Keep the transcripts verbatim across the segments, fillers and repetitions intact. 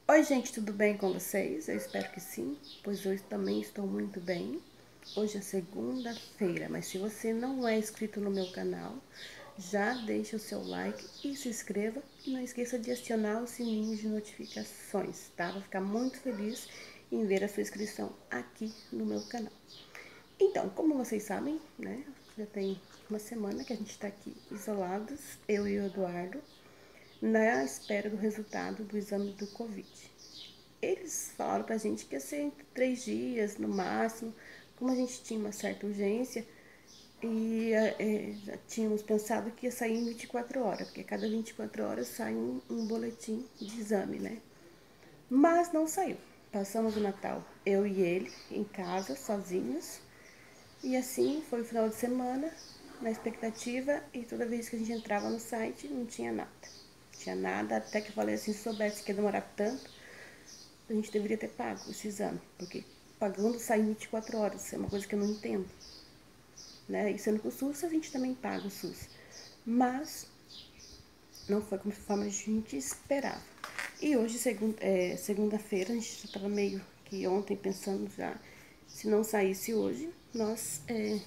Oi, gente, tudo bem com vocês? Eu espero que sim, pois hoje também estou muito bem. Hoje é segunda-feira, mas se você não é inscrito no meu canal, já deixa o seu like e se inscreva. E não esqueça de acionar o sininho de notificações, tá? Vou ficar muito feliz em ver a sua inscrição aqui no meu canal. Então, como vocês sabem, né, já tem uma semana que a gente está aqui isolados, eu e o Eduardo, na espera do resultado do exame do Covid. Eles falaram pra gente que ia ser entre três dias no máximo, como a gente tinha uma certa urgência e é, já tínhamos pensado que ia sair em vinte e quatro horas, porque cada vinte e quatro horas sai um, um boletim de exame, né? Mas não saiu. Passamos o Natal, eu e ele, em casa, sozinhos. E assim foi o final de semana, na expectativa, e toda vez que a gente entrava no site, não tinha nada. Não tinha nada, até que eu falei assim, se soubesse que ia demorar tanto, a gente deveria ter pago esse exame, porque pagando sai em vinte e quatro horas, isso é uma coisa que eu não entendo. Né? E sendo que o SUS, a gente também paga o SUS. Mas não foi conforme a gente esperava. E hoje, segunda, é, segunda-feira, a gente já estava meio que ontem pensando já, se não saísse hoje, nós é,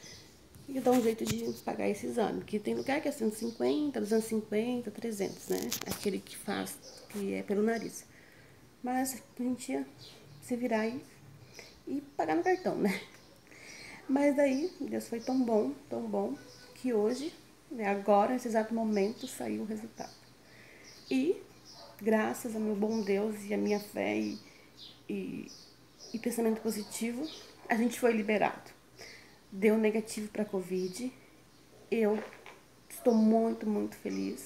ia dar um jeito de pagar esse exame. Porque tem lugar que é cento e cinquenta, duzentos e cinquenta, trezentos, né? Aquele que faz, que é pelo nariz. Mas a gente ia se virar e, e pagar no cartão, né? Mas aí, Deus foi tão bom, tão bom, que hoje, né, agora, nesse exato momento, saiu o resultado. E, graças ao meu bom Deus e a minha fé e, e, e pensamento positivo, a gente foi liberado. Deu negativo para a Covid. Eu estou muito, muito feliz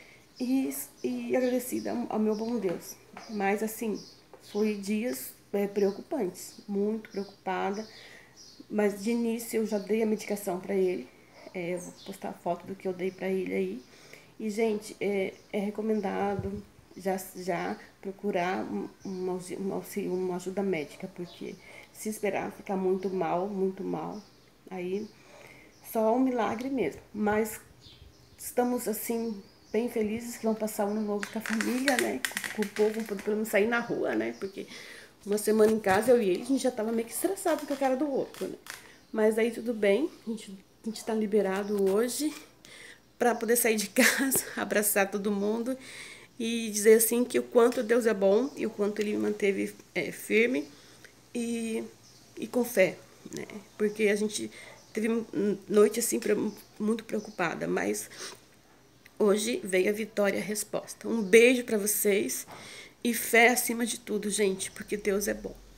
e, e agradecida ao meu bom Deus. Mas, assim, foi dias é, preocupantes, muito preocupada. Mas de início eu já dei a medicação para ele. É, eu vou postar a foto do que eu dei para ele aí. E, gente, é, é recomendado já, já procurar uma, uma, uma ajuda médica, porque se esperar ficar muito mal, muito mal, aí só um milagre mesmo. Mas estamos, assim, bem felizes que vão passar um ano novo com a família, né? Com, com o povo, poder pelo menos sair na rua, né? Porque uma semana em casa, eu e ele, a gente já tava meio que estressado com a cara do outro, né? Mas aí tudo bem, a gente, a gente tá liberado hoje para poder sair de casa, abraçar todo mundo e dizer assim que o quanto Deus é bom e o quanto Ele me manteve é, firme e, e com fé, né? Porque a gente teve noite assim muito preocupada, mas hoje veio a vitória e a resposta. Um beijo para vocês e fé acima de tudo, gente, porque Deus é bom.